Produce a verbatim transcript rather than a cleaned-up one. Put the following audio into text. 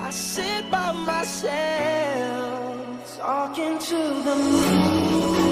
I sit by myself, talking to the moon.